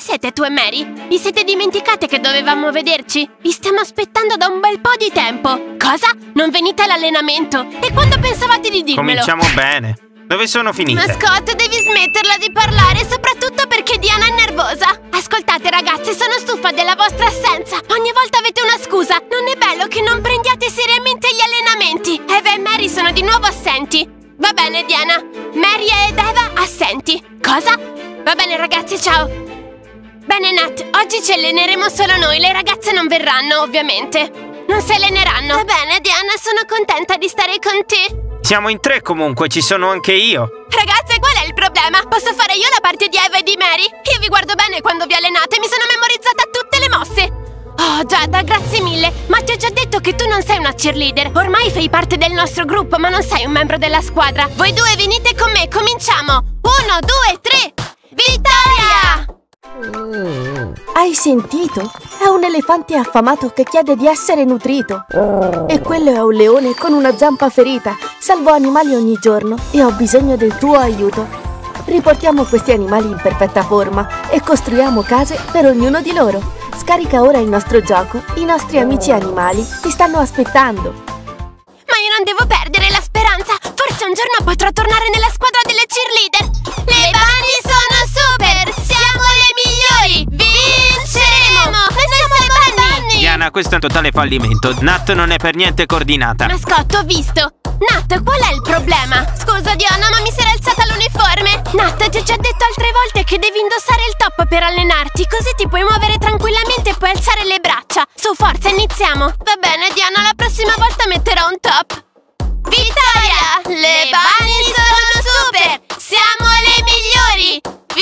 siete tu e Mary? Vi siete dimenticate che dovevamo vederci? Vi stiamo aspettando da un bel po' di tempo. Cosa? Non venite all'allenamento? E quando pensavate di dirmelo? Cominciamo bene. Dove sono finite? Mascotte, devi smetterla di parlare, soprattutto perché Diana è nervosa. Ascoltate ragazze, sono stufa della vostra assenza. Ogni volta avete una scusa. Non è bello che non prendiate seriamente gli allenamenti. Eva e Mary sono di nuovo assenti. Va bene Diana, Mary ed Eva assenti. Cosa? Va bene ragazzi, ciao. Bene Nat, oggi ci alleneremo solo noi. Le ragazze non verranno, ovviamente. Non si alleneranno. Va bene Diana, sono contenta di stare con te. Siamo in 3 comunque, ci sono anche io. Ragazze, qual è il problema? Posso fare io la parte di Eva e di Mary? Io vi guardo bene quando vi allenate, mi sono memorizzata tutte le mosse. Oh Giada, grazie mille. Ma ti ho già detto che tu non sei una cheerleader. Ormai fai parte del nostro gruppo, ma non sei un membro della squadra. Voi due venite con me, cominciamo. 1, 2, 3. Vittoria! Hai sentito? È un elefante affamato che chiede di essere nutrito. E quello è un leone con una zampa ferita. Salvo animali ogni giorno e ho bisogno del tuo aiuto. Riportiamo questi animali in perfetta forma e costruiamo case per ognuno di loro. Scarica ora il nostro gioco. I nostri amici animali ti stanno aspettando. Ma io non devo perdere la speranza. Forse un giorno potrò tornare nella squadra delle cheerleader. Le bunny sono super! Siamo le migliori! Vinceremo! Noi siamo le bunny! Diana, questo è un totale fallimento. Nat non è per niente coordinata. Mascotte, ho visto. Nat, qual è il problema? Scusa Diana, ma mi si era alzata l'uniforme. Nat, ti ho già detto altre volte che devi indossare il top per allenarti, così ti puoi muovere tranquillamente e puoi alzare le braccia. Su, forza, iniziamo. Va bene Diana, la prossima volta metterò un top. Vittoria! Le bunny sono super! Siamo le migliori!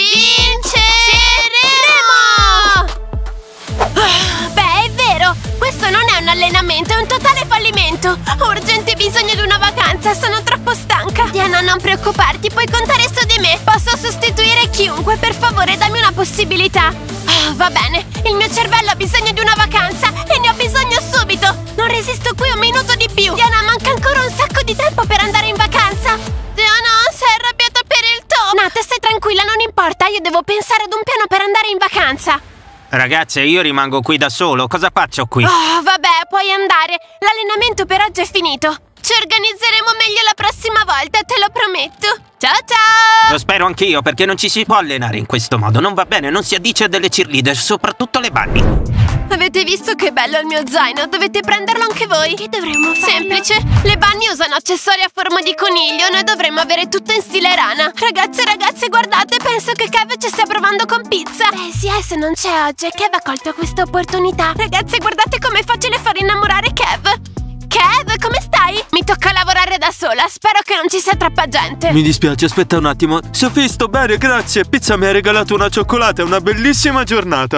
Vinceremo! Beh, è vero! Questo non è un allenamento, è un totale fallimento! Ho urgente bisogno di una vacanza, sono troppo stanca! Diana, non preoccuparti, puoi contare su di me! Posso sostituire chiunque, per favore, dammi una possibilità! Oh, va bene, il mio cervello ha bisogno di una vacanza e ne ho bisogno subito! Non resisto qui un minuto di più! Diana, manca ancora un sacco di tempo per andare in vacanza! Diana, sei arrabbiata per il top! Nat, stai tranquilla, non importa, io devo pensare ad un piano per andare in vacanza! Ragazze, io rimango qui da solo. Cosa faccio qui? Oh, vabbè, puoi andare. L'allenamento per oggi è finito. Ci organizzeremo meglio la prossima volta, te lo prometto. Ciao ciao! Lo spero anch'io, perché non ci si può allenare in questo modo. Non va bene, non si addice a delle cheerleader, soprattutto le bunny. Avete visto che bello il mio zaino? Dovete prenderlo anche voi. Che dovremmo fare? Semplice. Le bunny usano accessori a forma di coniglio. Noi dovremmo avere tutto in stile rana. Ragazze e ragazze, guardate, penso che Kev ci stia provando con pizza. Sì, se non c'è oggi. Kev ha colto questa opportunità. Ragazze, guardate com'è facile far innamorare Kev. Kev, come stai? Mi tocca lavorare da sola, spero che non ci sia troppa gente. Mi dispiace, aspetta un attimo. Sophie, sto bene, grazie. Pizza mi ha regalato una cioccolata, è una bellissima giornata.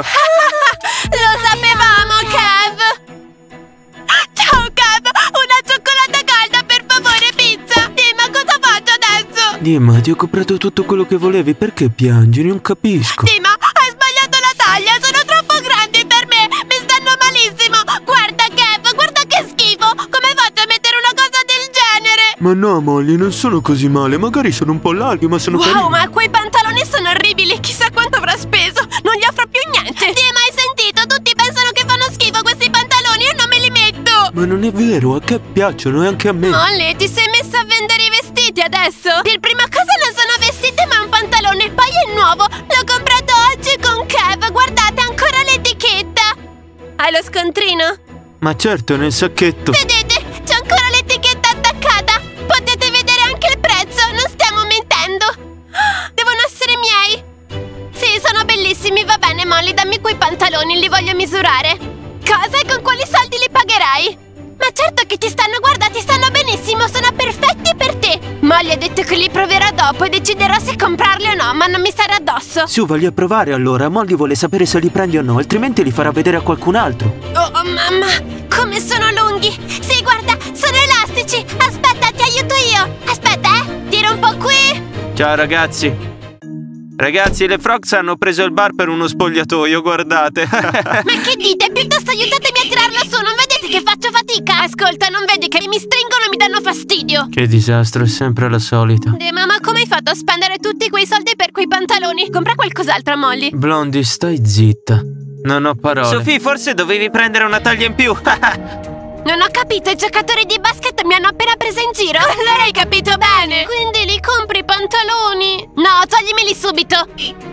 Lo sapevamo, Kev. Ciao, Kev, una cioccolata calda, per favore, pizza. Dimma, cosa faccio adesso? Dima, ti ho comprato tutto quello che volevi, perché piangi? Non capisco. Dima, hai sbagliato la taglia, sono troppo grandi per me. Mi stanno malissimo. Guarda, Kev, guarda che schifo. Come faccio a mettere una cosa del genere? Ma no, Molly, non sono così male. Magari sono un po' larghi, ma sono carini. Wow, ma quei pantaloni sono orribili. Chissà quanto avrà speso. Non gli offro più niente. Dima, hai sentito? Tutti pensano che fanno schifo questi pantaloni. Io non me li metto. Ma non è vero, a che piacciono e anche a me. Molly, ti sei messa a vendere i vestiti adesso? Per prima cosa non sono vestiti, ma è un pantalone. Poi è nuovo. L'ho comprato oggi con Kev. Guardate, ancora l'etichetta. Hai lo scontrino? Ma certo, nel sacchetto. Vedete? C'è ancora l'etichetta attaccata. Potete vedere anche il prezzo. Non stiamo mentendo. Devono essere miei. Sì, sono bellissimi. Va bene, Molly, dammi quei pantaloni. Li voglio misurare. Cosa? E con quali soldi li pagherai? Ma certo che ti stanno, guarda, ti stanno benissimo. Sono perfetti per te. Molly ha detto che li proverà dopo e deciderà se comprarli o no, ma non mi stare addosso. Su, vai a provare allora. Molly vuole sapere se li prendi o no, altrimenti li farà vedere a qualcun altro. Oh, mamma, come sono lunghi. Sì, guarda, sono elastici. Aspetta, ti aiuto io. Aspetta, tiro un po' qui. Ciao, ragazzi. Ragazzi, le Frogs hanno preso il bar per uno spogliatoio, guardate. Ma che dite? Piuttosto aiutatemi a tirarlo su. Non vedete che faccio fatica? Ascolta, non vedi che mi stringono e mi danno fastidio? Che disastro, è sempre la solita. Mamma, come hai fatto a spendere tutti quei soldi per quei pantaloni? Compra qualcos'altro, Molly. Blondie, stai zitta. Non ho parole. Sophie, forse dovevi prendere una taglia in più. Non ho capito, i giocatori di basket mi hanno appena presa in giro. Allora hai capito bene. Quindi li compri i pantaloni? No, toglimeli subito.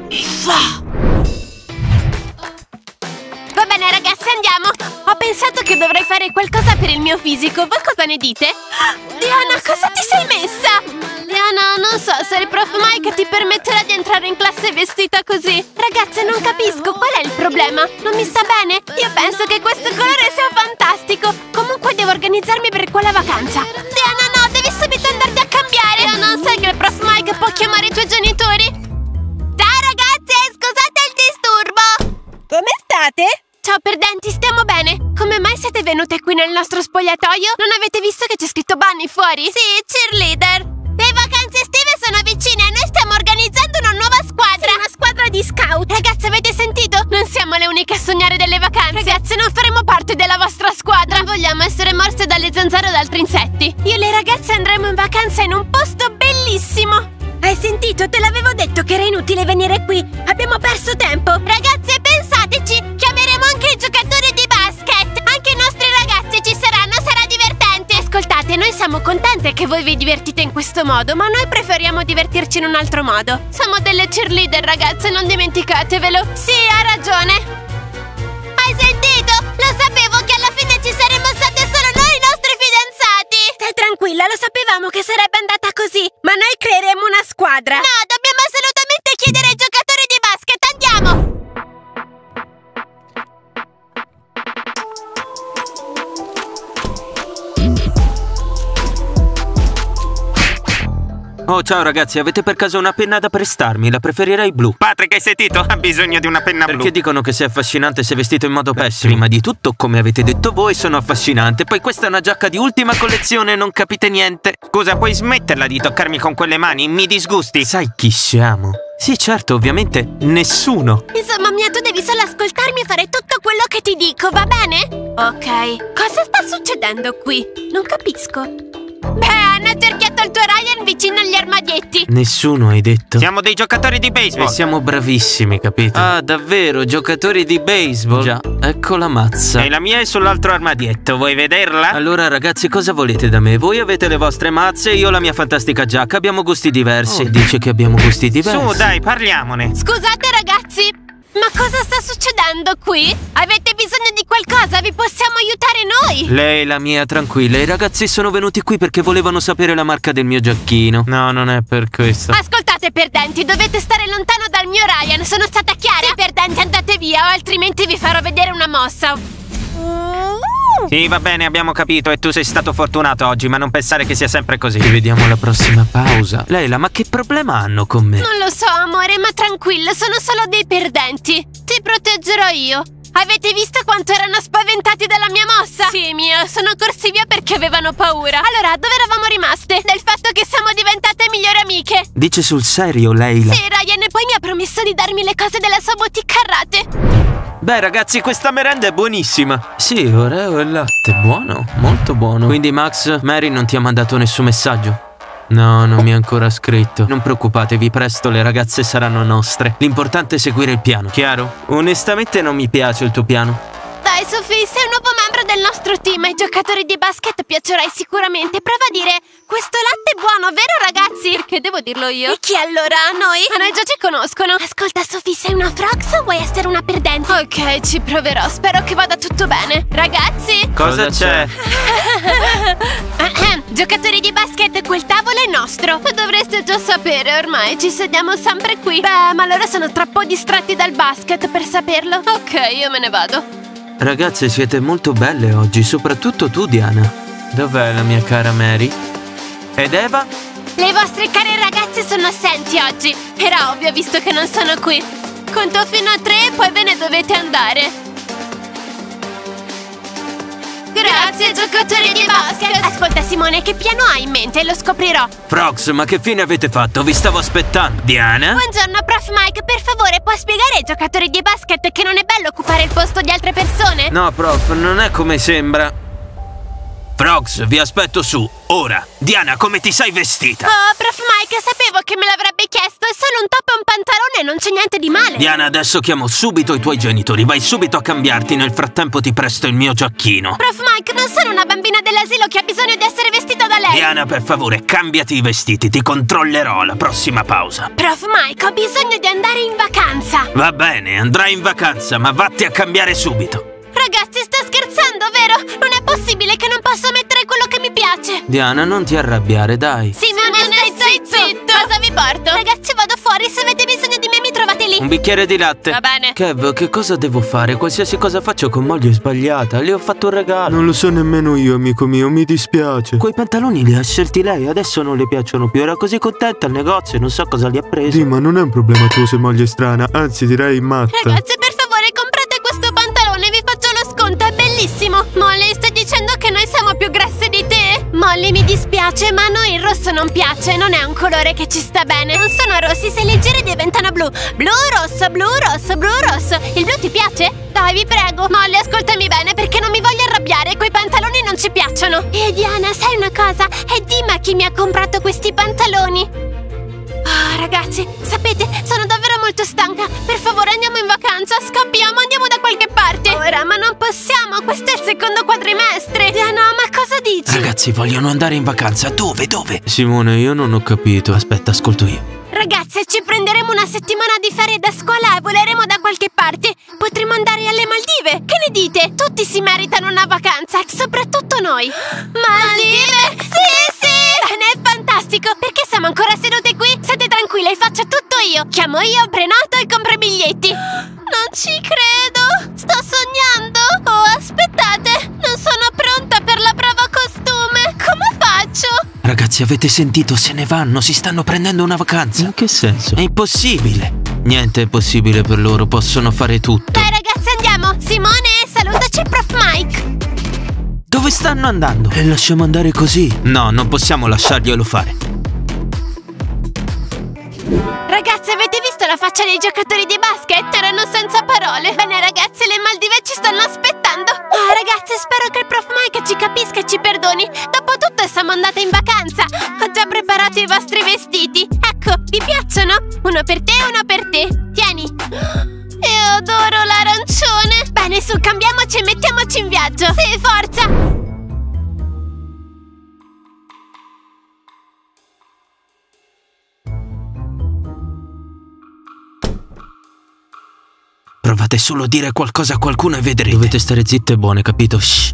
Va bene ragazzi, andiamo. Ho pensato che dovrei fare qualcosa per il mio fisico. Voi cosa ne dite? Diana, cosa ti sei messa? Diana, non so se il prof Mike ti permetterà di entrare in classe vestita così. Ragazze, non capisco, qual è il problema? Non mi sta bene? Io penso che questo colore sia fantastico. Comunque devo organizzarmi per quella vacanza. Diana, no, devi subito andarti a cambiare. Non sai che il prof Mike può chiamare i tuoi genitori? Ciao ragazze, scusate il disturbo. Come state? Ciao perdenti, stiamo bene? Come mai siete venute qui nel nostro spogliatoio? Non avete visto che c'è scritto Bunny fuori? Sì, cheerleader. Le vacanze estive sono vicine e noi stiamo organizzando una nuova squadra. Sì, una squadra di scout. Ragazze, avete sentito? Non siamo le uniche a sognare delle vacanze. Ragazze, non faremo parte della vostra squadra. Non vogliamo essere morse dalle zanzare o da altri insetti. Io e le ragazze andremo in vacanza in un posto bellissimo. Hai sentito? Te l'avevo detto che era inutile venire qui. Abbiamo perso tempo. Ragazze, pensateci. Chiameremo anche i giocatori di basket. Anche i nostri ragazzi ci saranno, sarà divertente. Ascoltate, noi siamo contente che voi vi divertite in questo modo, ma noi preferiamo divertirci in un altro modo. Siamo delle cheerleader, ragazze, non dimenticatevelo. Sì, ha ragione. Hai sentito? Lo sapevo che alla fine ci saremmo state solo noi i nostri fidanzati. Stai tranquilla, lo sapevamo che sarebbe andata così. Ma noi creeremo una squadra. No, dobbiamo assolutamente chiedere ai giocatori di basket. Andiamo. Oh, ciao ragazzi, avete per caso una penna da prestarmi? La preferirei blu. Patrick, hai sentito? Ha bisogno di una penna blu. Perché dicono che sei affascinante se vestito in modo pessimo. Prima di tutto, come avete detto voi, sono affascinante. Poi questa è una giacca di ultima collezione, non capite niente. Scusa, puoi smetterla di toccarmi con quelle mani? Mi disgusti. Sai chi siamo? Sì, certo, ovviamente nessuno. Insomma, Mia, tu devi solo ascoltarmi e fare tutto quello che ti dico, va bene? Ok, cosa sta succedendo qui? Non capisco. Beh, hanno cerchiato il tuo Ryan vicino agli armadietti. Nessuno, hai detto? Siamo dei giocatori di baseball. E siamo bravissimi, capito? Ah, davvero, giocatori di baseball? Già, ecco la mazza. E la mia è sull'altro armadietto, vuoi vederla? Allora ragazzi, cosa volete da me? Voi avete le vostre mazze, io la mia fantastica giacca. Abbiamo gusti diversi. Dice che abbiamo gusti diversi. Su, dai, parliamone. Scusate ragazzi, ma cosa sta succedendo qui? Avete bisogno di qualcosa? Vi possiamo aiutare noi? Lei, la mia, tranquilla. I ragazzi sono venuti qui perché volevano sapere la marca del mio giacchino. No, non è per questo. Ascoltate perdenti, dovete stare lontano dal mio Ryan. Sono stata chiara? Sì, perdenti, andate via o altrimenti vi farò vedere una mossa. Sì, va bene, abbiamo capito e tu sei stato fortunato oggi, ma non pensare che sia sempre così. Ci vediamo alla prossima pausa. Leila, ma che problema hanno con me? Non lo so, amore, ma tranquillo, sono solo dei perdenti. Ti proteggerò io. Avete visto quanto erano spaventati dalla mia mossa? Sì, Mia, sono corsi via perché avevano paura. Allora, dove eravamo rimaste? Del fatto che siamo diventate migliori amiche. Dice sul serio, Leila? Sì, Ryan, e poi mi ha promesso di darmi le cose della sua boutique a rate. Beh ragazzi, questa merenda è buonissima. Sì, oreo e latte, buono, molto buono. Quindi Max, Mary non ti ha mandato nessun messaggio? No, non mi ha ancora scritto. Non preoccupatevi, presto le ragazze saranno nostre. L'importante è seguire il piano, chiaro? Onestamente non mi piace il tuo piano. Dai Sophie, sei un nuovo membro del nostro team. Ai giocatori di basket piacerai sicuramente. Prova a dire: questo latte è buono, vero ragazzi? Perché devo dirlo io? E chi allora? A noi? A noi già ci conoscono. Ascolta Sophie, sei una Frox o vuoi essere una perdente? Ok, ci proverò, spero che vada tutto bene. Ragazzi? Cosa c'è? Giocatori di basket, quel tavolo è nostro. Lo dovreste già sapere, ormai ci sediamo sempre qui. Beh, ma loro sono troppo distratti dal basket per saperlo. Ok, io me ne vado. Ragazze, siete molto belle oggi, soprattutto tu, Diana. Dov'è la mia cara Mary? Ed Eva? Le vostre care ragazze sono assenti oggi. Era ovvio visto che non sono qui. Conto fino a 3 e poi ve ne dovete andare. Grazie, giocatori di basket. Ascolta Simone, che piano hai in mente? Lo scoprirò. Frogs, ma che fine avete fatto? Vi stavo aspettando. Diana? Buongiorno, prof Mike. Per favore, può spiegare ai giocatori di basket che non è bello occupare il posto di altre persone? No, prof, non è come sembra. Frogs, vi aspetto su, ora. Diana, come ti sei vestita? Oh, Prof Mike, sapevo che me l'avrebbe chiesto. È solo un top e un pantalone, non c'è niente di male. Diana, adesso chiamo subito i tuoi genitori. Vai subito a cambiarti, nel frattempo ti presto il mio giacchino. Prof Mike, non sono una bambina dell'asilo che ha bisogno di essere vestita da lei. Diana, per favore, cambiati i vestiti, ti controllerò alla prossima pausa. Prof Mike, ho bisogno di andare in vacanza. Va bene, andrai in vacanza, ma vatti a cambiare subito. Ragazzi, sta scherzando, vero? Non è possibile che non posso mettere quello che mi piace. Diana, non ti arrabbiare, dai. Simone, stai zitto. Cosa vi porto? Ragazzi, vado fuori, se avete bisogno di me mi trovate lì. Un bicchiere di latte. Va bene. Kev, che cosa devo fare? Qualsiasi cosa faccio con Molly è sbagliata. Le ho fatto un regalo. Non lo so nemmeno io, amico mio, mi dispiace. Quei pantaloni li ha scelti lei, adesso non le piacciono più. Era così contenta al negozio e non so cosa gli ha preso. Sì, ma non è un problema tuo se Molly è strana, anzi direi matta. Ragazzi, per favore, comprate questo pantalone, vi faccio lo sconto, è bellissimo. Molly, stai dicendo che noi siamo più grasse di te? Molly, mi dispiace, ma a noi il rosso non piace, non è un colore che ci sta bene. Non sono rossi, se li giri diventano blu. Blu, rosso, blu, rosso, blu, rosso. Il blu ti piace? Dai, vi prego. Molly, ascoltami bene, perché non mi voglio arrabbiare, quei pantaloni non ci piacciono. E Diana, sai una cosa? È Dima chi mi ha comprato questi pantaloni. Ah, ragazzi, sapete, sono davvero molto stanca. Per favore, andiamo in vacanza, scappiamo, andiamo da qualche parte. Ora, ma non possiamo, questo è il secondo quadrimestre. Diana, ma cosa dici? Ragazzi, vogliono andare in vacanza. Dove? Dove? Simone, io non ho capito. Aspetta, ascolto io. Ragazze, ci prenderemo una settimana di ferie da scuola e voleremo da qualche parte. Potremo andare alle Maldive. Che ne dite? Tutti si meritano una vacanza, soprattutto noi. Maldive? Sì, sì! Bene, è fantastico. Perché siamo ancora sedute qui? State tranquille, faccio tutto io. Chiamo io, prenoto e compro i biglietti. Non ci credo. Sto sognando. Oh, aspettate. Non sono pronta per la prova costume. Come faccio? Ragazzi, avete sentito? Se ne vanno, si stanno prendendo una vacanza. In che senso? È impossibile. Niente è possibile per loro, possono fare tutto. Dai ragazzi, andiamo. Simone, salutaci Prof Mike. Dove stanno andando? E lasciamo andare così? No, non possiamo lasciarglielo fare. Ragazzi, avete visto la faccia dei giocatori di basket? Erano senza parole. Bene ragazzi, le Maldive ci stanno aspettando. Oh ragazzi, spero che il Prof Mike ci capisca e ci perdoni. Dopotutto siamo andate in vacanza. Ho già preparato i vostri vestiti. Ecco, vi piacciono? Uno per te e uno per te. Tieni. Io adoro l'arancione. Bene, su, cambiamoci e mettiamoci in viaggio. Sì, forza. Provate solo a dire qualcosa a qualcuno e vedrete. Dovete stare zitte e buone, capito? Shh.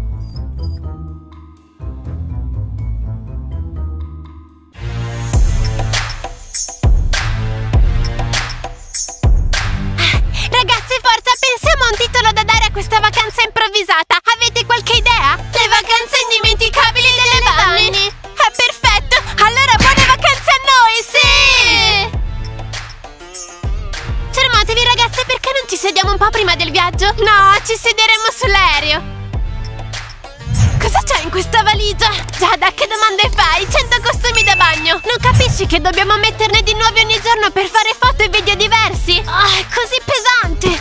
Ragazzi, forza, pensiamo a un titolo da dare a questa vacanza improvvisata. Avete qualche idea? Le vacanze indimenticabili delle Vanni. È perfetto. Allora, buone vacanze a noi, sì! Fermatevi ragazzi, perché non ci sediamo un po' prima del viaggio? No, ci siederemo sull'aereo. Cosa c'è in questa valigia? Giada, che domande fai? 100 costumi da bagno. Non capisci che dobbiamo metterne di nuovi ogni giorno per fare foto e video diversi? Oh, è così pesante.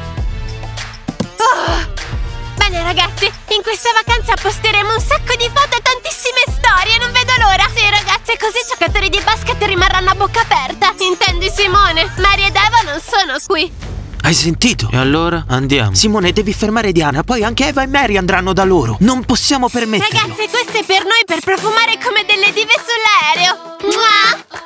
Oh. Bene ragazzi, in questa vacanza posteremo un sacco di foto e tantissime storie. Non vedo l'ora. Sì ragazzi, così i giocatori di basket rimarranno a bocca aperta. Intendi Simone? Mary ed Eva non sono qui. Hai sentito? E allora andiamo. Simone, devi fermare Diana, poi anche Eva e Mary andranno da loro. Non possiamo permetterlo. Ragazzi, questo è per noi, per profumare come delle dive sull'aereo. Mua!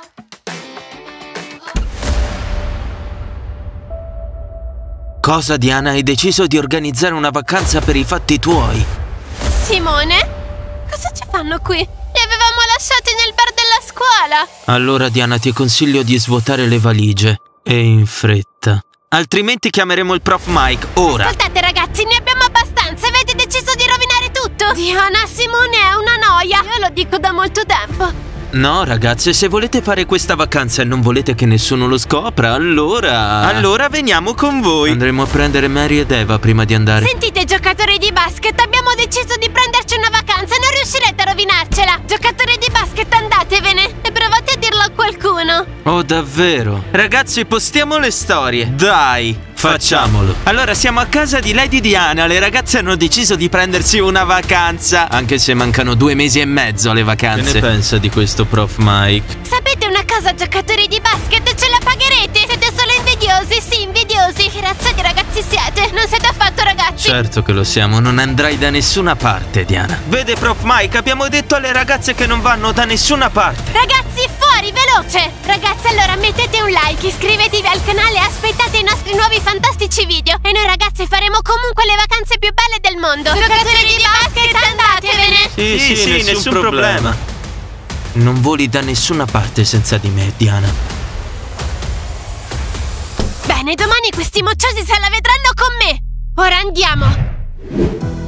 Cosa, Diana? Hai deciso di organizzare una vacanza per i fatti tuoi? Simone? Cosa ci fanno qui? Li avevamo lasciati nel bar della scuola. Allora, Diana, ti consiglio di svuotare le valigie. E in fretta. Altrimenti chiameremo il Prof Mike, ora. Ascoltate ragazzi, ne abbiamo abbastanza. Avete deciso di rovinare tutto. Diana, Simone è una noia. Io lo dico da molto tempo. No, ragazze, se volete fare questa vacanza e non volete che nessuno lo scopra, allora veniamo con voi. Andremo a prendere Mary ed Eva prima di andare. Sentite, giocatori di basket, abbiamo deciso di prenderci una vacanza. Non riuscirete a rovinarcela. Giocatori di basket, andatevene e provate a dirlo a qualcuno. Oh, davvero? Ragazzi, postiamo le storie. Dai, Facciamolo. Allora siamo a casa di Lady Diana. Le ragazze hanno deciso di prendersi una vacanza, anche se mancano 2 mesi e mezzo alle vacanze. Che ne pensa di questo, Prof Mike? Sapete una cosa, giocatori di basket? Ce la pagherete? Siete solo invidiosi, sì, invidiosi. Che razza di ragazzi siete? Non siete affatto ragazzi. Certo che lo siamo, non andrai da nessuna parte, Diana. Vede, Prof Mike, abbiamo detto alle ragazze che non vanno da nessuna parte. Ragazzi, fuori, veloce! Ragazzi, allora mettete un like, iscrivetevi al canale e aspettate i nostri nuovi fantastici video. E noi ragazzi faremo comunque le vacanze più belle del mondo. Giocatori di basket, andatevene! Sì, nessun problema. Non voli da nessuna parte senza di me, Diana. Bene, domani questi mocciosi se la vedranno con me. Ora andiamo.